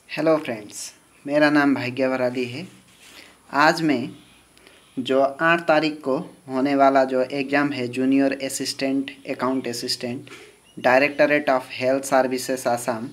Hello friends, मेरा नाम भाग्य भराली है। आज मैं जो 8 तारीख को होने वाला जो एग्ज़ाम है junior assistant account assistant directorate of health services Assam,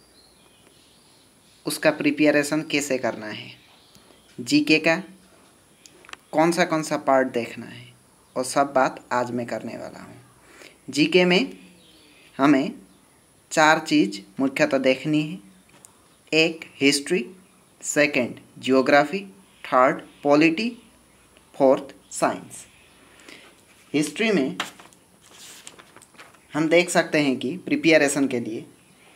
उसका प्रिपरेशन कैसे करना है, जीके का कौन सा पार्ट देखना है, और सब बात आज मैं करने वाला हूँ। जीके में हमें 4 चीज़ मुख्यतः देखनी है। एक history, second geography, third polity, fourth science. History में हम देख सकते हैं कि प्रिपरेशन के लिए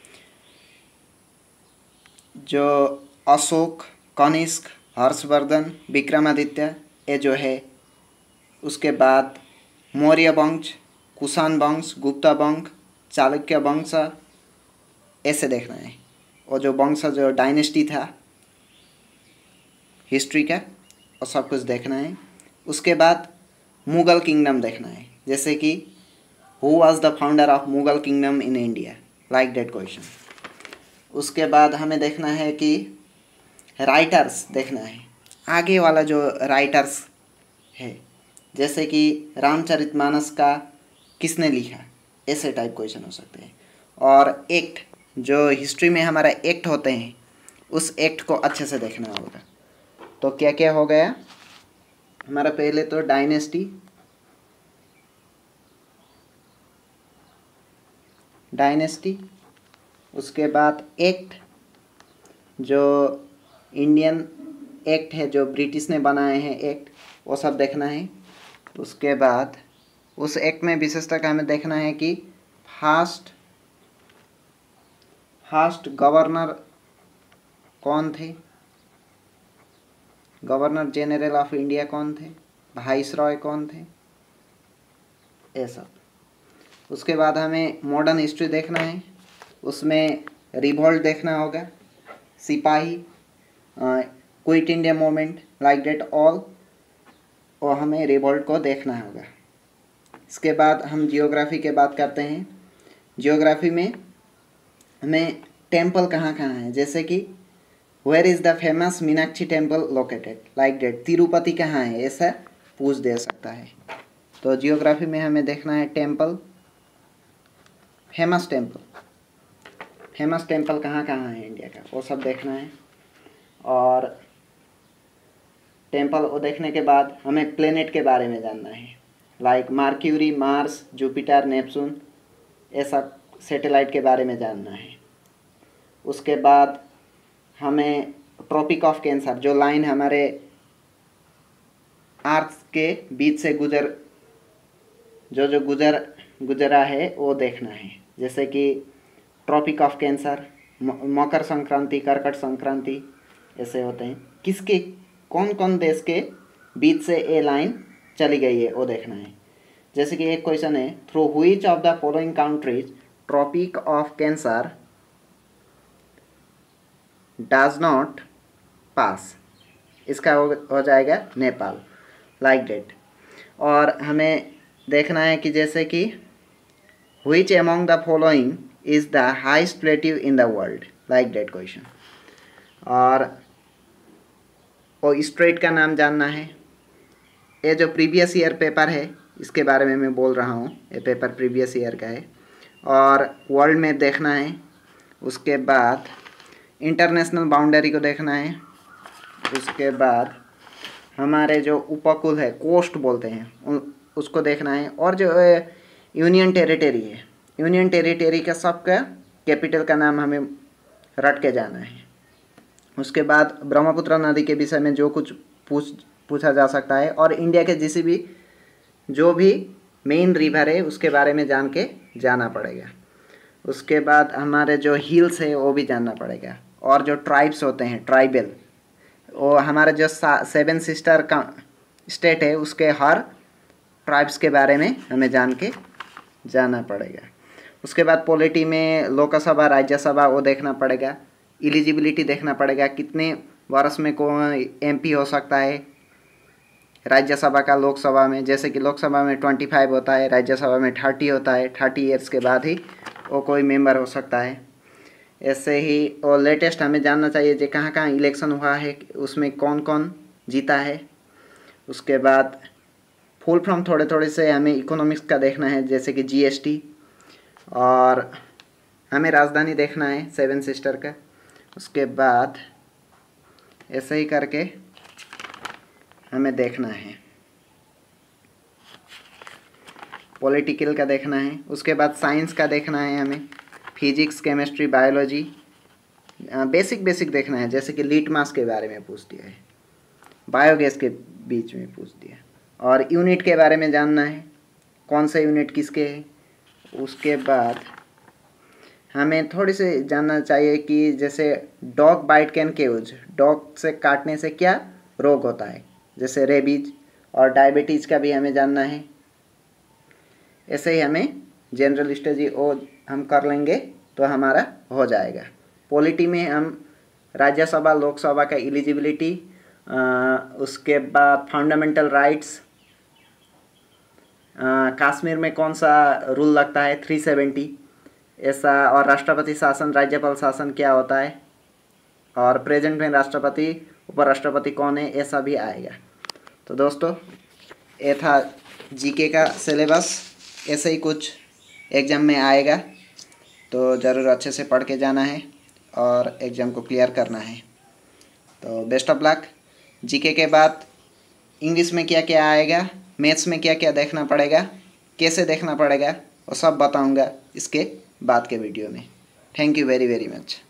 जो अशोक, कनिष्क, हर्षवर्धन, विक्रमादित्य ये जो है, उसके बाद मौर्य वंश, कुषाण वंश, गुप्ता वंश, चालुक्य वंश, ऐसे देखना है। और जो वंश जो डायनेस्टी था हिस्ट्री का, और सब कुछ देखना है। उसके बाद मुग़ल किंगडम देखना है, जैसे कि who was the founder of Mughal kingdom in India, like that question. उसके बाद हमें देखना है कि राइटर्स देखना है, आगे वाला जो राइटर्स है, जैसे कि रामचरितमानस का किसने लिखा, ऐसे टाइप क्वेश्चन हो सकते हैं। और एक्ट, जो हिस्ट्री में हमारा एक्ट होते हैं, उस एक्ट को अच्छे से देखना होगा। तो क्या क्या हो गया हमारा, पहले तो डायनेस्टी, उसके बाद एक्ट, जो इंडियन एक्ट है जो ब्रिटिश ने बनाए हैं एक्ट, वो सब देखना है। उसके बाद उस एक्ट में विशेषतः हमें देखना है कि फर्स्ट गवर्नर कौन थे, गवर्नर जनरल ऑफ इंडिया कौन थे, वाइसरॉय कौन थे, ये सब। उसके बाद हमें मॉडर्न हिस्ट्री देखना है, उसमें रिवॉल्ट देखना होगा, सिपाही, quit India movement, like that all, और हमें रिवॉल्ट को देखना होगा। इसके बाद हम जियोग्राफी के बात करते हैं। जियोग्राफी में हमें टेम्पल कहाँ कहाँ है, जैसे कि where is the famous Meenakshi temple located, like that, Tirupati कहाँ है, ऐसा पूछ दे सकता है। तो जियोग्राफी में हमें देखना है टेम्पल, फेमस टेम्पल कहाँ कहाँ है इंडिया का, वो सब देखना है। और टेम्पल वो देखने के बाद हमें प्लेनेट के बारे में जानना है, like Mercury, Mars, Jupiter, Neptune, ऐसा सैटेलाइट के बारे में जानना है। उसके बाद हमें ट्रॉपिक ऑफ कैंसर, जो लाइन हमारे अर्थ के बीच से गुजरा है, वो देखना है, जैसे कि tropic of cancer, Makar Sankranti, Karkat Sankranti, ऐसे होते हैं। किसके कौन कौन देश के बीच से ये लाइन चली गई है, वो देखना है। जैसे कि एक क्वेश्चन है, through which of the following countries tropic of cancer does not pass, इसका हो जाएगा नेपाल, लाइक दैट। और हमें देखना है कि जैसे कि which among the following is the highest plateau in the world, like that question. और स्ट्रेट का नाम जानना है। ये जो प्रीवियस ईयर पेपर है, इसके बारे में मैं बोल रहा हूँ, ये पेपर प्रीवियस ईयर का है। और वर्ल्ड मैप देखना है। उसके बाद इंटरनेशनल बाउंड्री को देखना है। उसके बाद हमारे जो उपकूल है, कोस्ट बोलते हैं, उसको देखना है। और जो यूनियन टेरिटरी है, यूनियन टेरिटरी का सबका कैपिटल का नाम हमें रट के जाना है। उसके बाद ब्रह्मपुत्र नदी के विषय में जो कुछ पूछा जा सकता है, और इंडिया के जो भी मेन रिवर है उसके बारे में जान के जाना पड़ेगा। उसके बाद हमारे जो हिल्स है वो भी जानना पड़ेगा। और जो ट्राइब्स होते हैं, ट्राइबल, वो हमारे जो 7 सिस्टर का स्टेट है, उसके हर ट्राइब्स के बारे में हमें जान के जाना पड़ेगा। उसके बाद पॉलिटी में लोकसभा, राज्यसभा, वो देखना पड़ेगा। एलिजिबिलिटी देखना पड़ेगा, कितने वर्ष में कौन एमपी हो सकता है राज्यसभा का लोकसभा में। जैसे कि लोकसभा में 25 होता है, राज्यसभा में 30 होता है। 30 ईयर्स के बाद ही वो कोई मेंबर हो सकता है। ऐसे ही और लेटेस्ट हमें जानना चाहिए जो कहाँ कहाँ इलेक्शन हुआ है, उसमें कौन कौन जीता है। उसके बाद फुल फॉर्म थोड़े थोड़े से हमें इकोनॉमिक्स का देखना है, जैसे कि जीएसटी, और हमें राजधानी देखना है 7 सिस्टर का। उसके बाद ऐसे ही करके हमें देखना है, पॉलिटिकल का देखना है। उसके बाद साइंस का देखना है, हमें फिजिक्स, केमिस्ट्री, बायोलॉजी, बेसिक देखना है, जैसे कि लीट मास के बारे में पूछ दिया है, बायोगैस के बीच में पूछ दिया, और यूनिट के बारे में जानना है, कौन सा यूनिट किसके है। उसके बाद हमें थोड़ी से जानना चाहिए कि जैसे dog bite can cage, dog से काटने से क्या रोग होता है, जैसे रेबीज, और डायबिटीज़ का भी हमें जानना है। ऐसे ही हमें जनरल स्टडी और हम कर लेंगे तो हमारा हो जाएगा। पॉलिटी में हम राज्यसभा लोकसभा का एलिजिबिलिटी, उसके बाद फंडामेंटल राइट्स, कश्मीर में कौन सा रूल लगता है 370 ऐसा, और राष्ट्रपति शासन राज्यपाल शासन क्या होता है, और प्रेजेंट में राष्ट्रपति उपराष्ट्रपति कौन है, ऐसा भी आएगा। तो दोस्तों ये था जीके का सिलेबस, ऐसे ही कुछ एग्ज़ाम में आएगा, तो ज़रूर अच्छे से पढ़ के जाना है और एग्ज़ाम को क्लियर करना है। तो बेस्ट ऑफ लक। जीके के बाद इंग्लिश में क्या क्या आएगा, मैथ्स में क्या क्या देखना पड़ेगा, कैसे देखना पड़ेगा, वो सब बताऊंगा इसके बाद के वीडियो में। Thank you very very much.